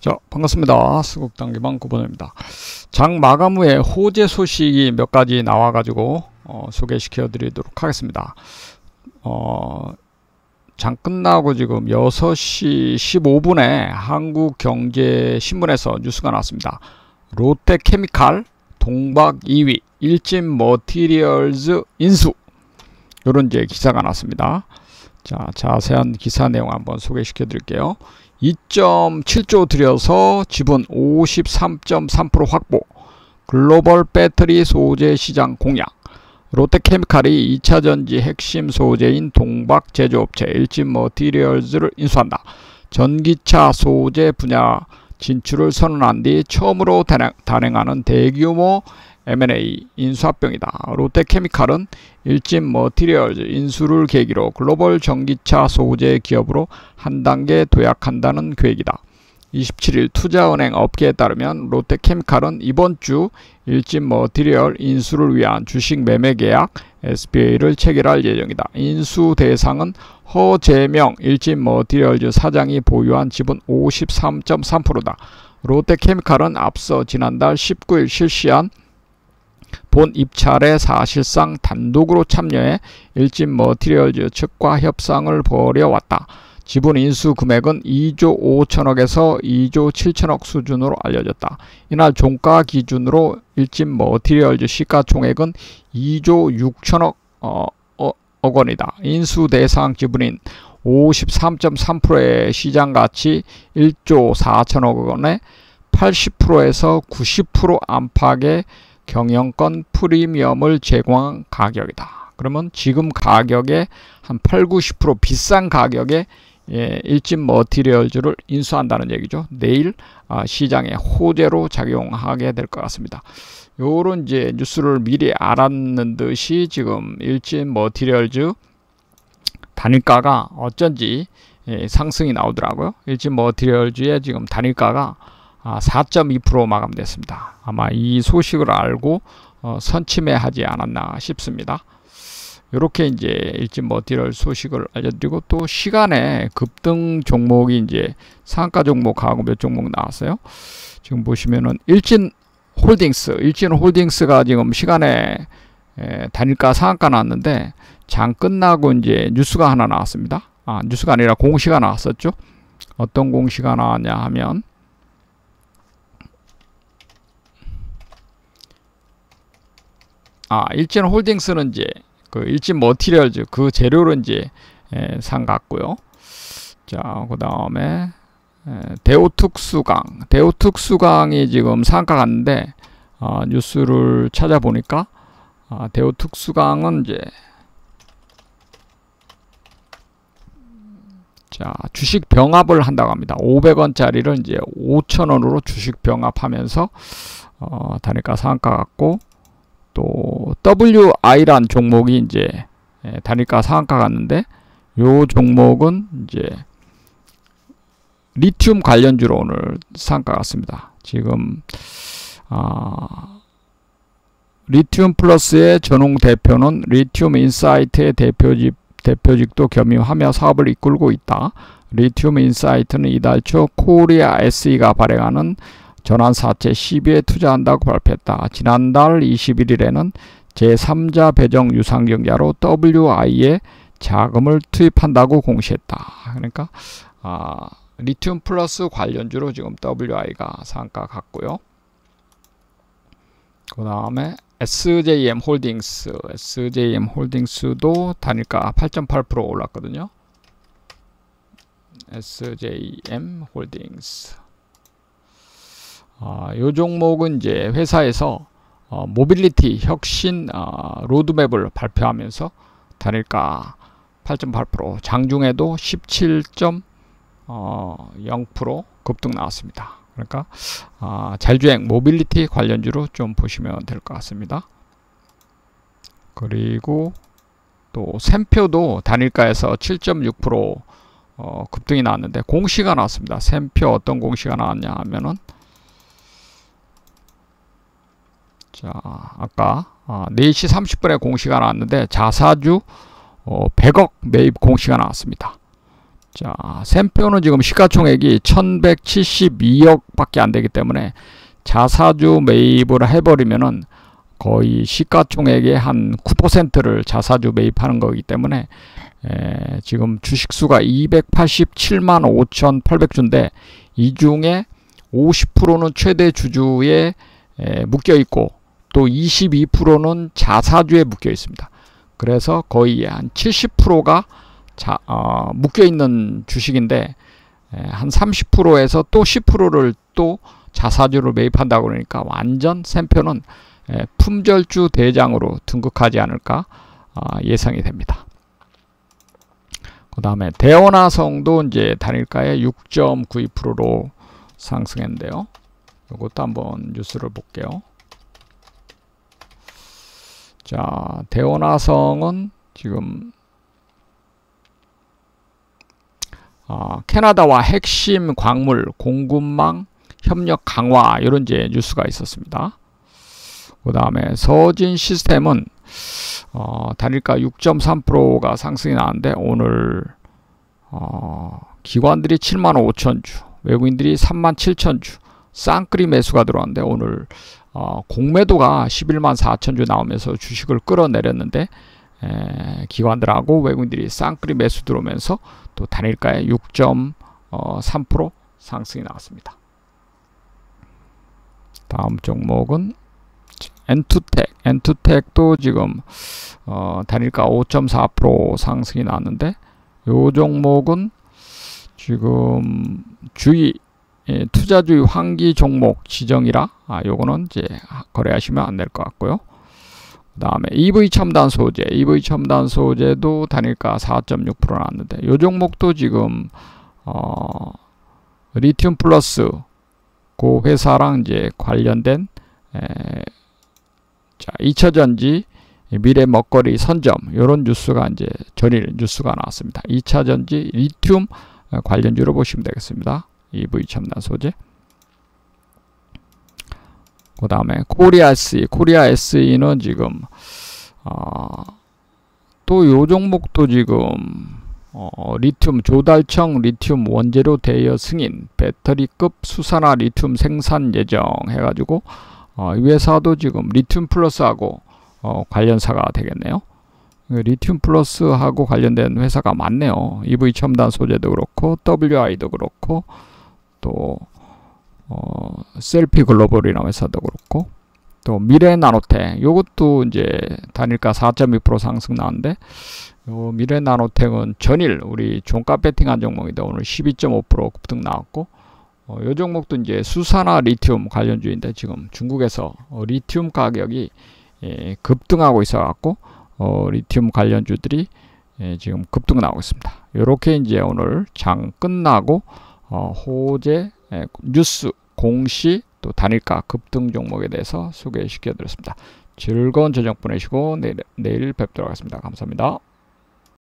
자, 반갑습니다. 수국단기방 구본호입니다. 장 마감 후에 호재 소식이 몇 가지 나와가지고 소개시켜 드리도록 하겠습니다. 장 끝나고 지금 6시 15분에 한국경제신문에서 뉴스가 나왔습니다. 롯데케미칼 동박 2위, 일진머티리얼즈 인수, 요런 이제 기사가 났습니다. 자, 자세한 기사 내용 한번 소개시켜 드릴게요. 2.7조 들여서 지분 53.3% 확보, 글로벌 배터리 소재 시장 공략, 롯데케미칼이 2차전지 핵심 소재인 동박 제조업체 일진머티리얼즈를 인수한다. 전기차 소재 분야 진출을 선언한 뒤 처음으로 단행하는 대규모 M&A 인수합병이다. 롯데케미칼은 일진머티리얼즈 인수를 계기로 글로벌 전기차 소재 기업으로 한 단계 도약한다는 계획이다. 27일 투자은행 업계에 따르면 롯데케미칼은 이번 주 일진머티리얼 인수를 위한 주식 매매 계약 SPA를 체결할 예정이다. 인수 대상은 허재명 일진머티리얼즈 사장이 보유한 지분 53.3%다. 롯데케미칼은 앞서 지난달 19일 실시한 본 입찰에 사실상 단독으로 참여해 일진머티리얼즈 측과 협상을 벌여왔다. 지분 인수 금액은 2조 5천억에서 2조 7천억 수준으로 알려졌다. 이날 종가 기준으로 일진머티리얼즈 시가총액은 2조 6천억 원이다. 인수 대상 지분인 53.3%의 시장가치 1조 4천억 원에 80%에서 90% 안팎의 경영권 프리미엄을 제공한 가격이다. 그러면 지금 가격에 한 8, 90% 비싼 가격에 일진머티리얼즈를 인수한다는 얘기죠. 내일 시장에 호재로 작용하게 될 것 같습니다. 요런 이제 뉴스를 미리 알았는 듯이 지금 일진머티리얼즈 단일가가 어쩐지 상승이 나오더라고요. 일진머티리얼즈의 지금 단일가가 4.2% 마감됐습니다. 아마 이 소식을 알고 선침해하지 않았나 싶습니다. 이렇게 이제 일진머티리얼 소식을 알려드리고, 또 시간에 급등 종목이 이제 상한가 종목하고 몇 종목 나왔어요. 지금 보시면은 일진홀딩스가 지금 시간에 단일가 상한가 나왔는데, 장 끝나고 이제 뉴스가 하나 나왔습니다. 뉴스가 아니라 공시가 나왔었죠. 어떤 공시가 나왔냐 하면, 일진홀딩스는 이제 그 일진머티리얼즈 그 재료로 이제 산 같고요. 자, 그 다음에 대우특수강이 지금 상한가 갔는데, 뉴스를 찾아보니까 대우특수강은 이제 주식 병합을 한다고 합니다. 500원짜리를 이제 5,000원으로 주식 병합하면서 단일가 상한가 갔고, 또 WI란 종목이 이제 단일가 상한가 갔는데, 요 종목은 이제 리튬 관련주로 오늘 상한가 갔습니다. 지금 리튬 플러스의 전웅 대표는 리튬 인사이트의 대표직도 겸임하며 사업을 이끌고 있다. 리튬 인사이트는 이달 초 코리아 SE가 발행하는 전환사채 12에 투자한다고 발표했다. 지난달 21일에는 제3자 배정 유상증자로 WI에 자금을 투입한다고 공시했다. 그러니까 리튬 플러스 관련주로 지금 WI가 상한가 갔고요. 그 다음에 SJM 홀딩스도 단일가 8.8% 올랐거든요. SJM 홀딩스. 이 종목은 이제 회사에서 모빌리티 혁신 로드맵을 발표하면서 단일가 8.8%, 장중에도 17.0% 급등 나왔습니다. 그러니까 자율주행 모빌리티 관련주로 좀 보시면 될 것 같습니다. 그리고 또 샘표도 단일가에서 7.6% 급등이 나왔는데, 공시가 나왔습니다. 샘표 어떤 공시가 나왔냐 하면은, 자, 아까 4시 30분에 공시가 나왔는데 자사주 100억 매입 공시가 나왔습니다. 자, 샘표는 지금 시가총액이 1172억밖에 안 되기 때문에 자사주 매입을 해버리면은 거의 시가총액의 한 9%를 자사주 매입하는 거기 때문에 지금 주식수가 287만 5,800주인데 이 중에 50%는 최대 주주에 묶여 있고 또 22%는 자사주에 묶여 있습니다. 그래서 거의 한 70%가 묶여 있는 주식인데 한 30%에서 또 10%를 또 자사주를 매입한다고 그러니까 완전 샘표는 품절주 대장으로 등극하지 않을까 예상이 됩니다. 그 다음에 대원화성도 이제 단일가에 6.92%로 상승했는데요. 이것도 한번 뉴스를 볼게요. 자, 대원화성은 지금 캐나다와 핵심 광물 공급망 협력 강화 이런 이제 뉴스가 있었습니다. 그 다음에 서진 시스템은 단일가 6.3%가 상승이 나왔는데 오늘 기관들이 7만 5천주, 외국인들이 3만 7천주 쌍끌이 매수가 들어왔는데 오늘 공매도가 11만 4천주 나오면서 주식을 끌어내렸는데 기관들하고 외국인들이 쌍끌이 매수 들어오면서 또 단일가에 6.3% 상승이 나왔습니다. 다음 종목은 엔투텍. 엔투텍도 지금 단일가 5.4% 상승이 나왔는데 요 종목은 지금 투자주의 환기 종목 지정이라 요거는 이제 거래하시면 안 될 것 같고요. 그 다음에 EV 첨단 소재, EV 첨단 소재도 단일가 4.6% 나왔는데 요 종목도 지금 리튬 플러스 그 회사랑 이제 관련된 2차전지 미래 먹거리 선점 이런 뉴스가 이제 전일 뉴스가 나왔습니다. 2차전지 리튬 관련주로 보시면 되겠습니다. EV 첨단 소재. 그 다음에 코리아 SE, 코리아 SE는 지금 또 요 종목도 지금 리튬 조달청 리튬 원재료 대여 승인 배터리급 수산화 리튬 생산 예정 해가지고 이 회사도 지금 리튬 플러스하고 관련사가 되겠네요. 리튬 플러스하고 관련된 회사가 많네요. EV 첨단 소재도 그렇고 WI도 그렇고 또 셀피 글로벌이라는 회사도 그렇고 또 미래 나노텍 요것도 이제 단일가 4.2% 상승 나왔는데 요 미래 나노텍은 전일 우리 종가 배팅한 종목인데 오늘 12.5% 급등 나왔고 요 종목도 이제 수산화 리튬 관련주인데 지금 중국에서 리튬 가격이 급등하고 있어 갖고 리튬 관련주들이 지금 급등 나오고 있습니다. 요렇게 이제 오늘 장 끝나고 호재 뉴스 공시 또 단일가 급등 종목에 대해서 소개시켜 드렸습니다. 즐거운 저녁 보내시고 내일 뵙도록 하겠습니다. 감사합니다.